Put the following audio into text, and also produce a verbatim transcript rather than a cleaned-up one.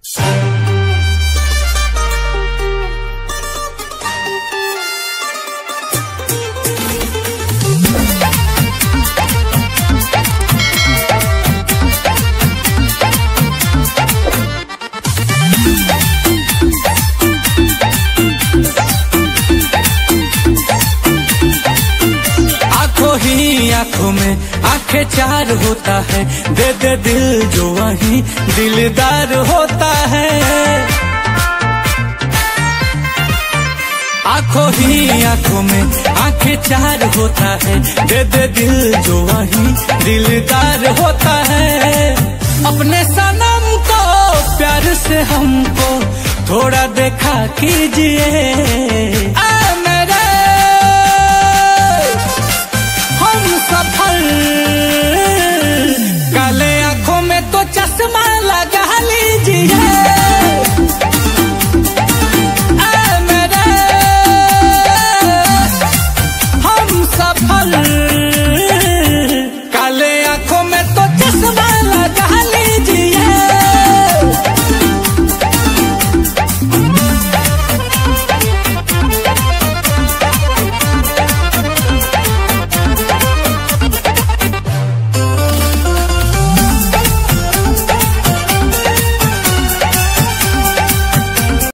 आंखों में आंखें चार होता है, दे दे दिल जो वही दिलदार होता है। आंखों ही आंखों में आंखें चार होता है, दे दे दिल जो वही दिलदार होता है। अपने सनम को प्यार से हमको थोड़ा देखा कीजिए। सफल काले आंखों में तो चश्मा लगा लीजिए। आ मेरे हम सफल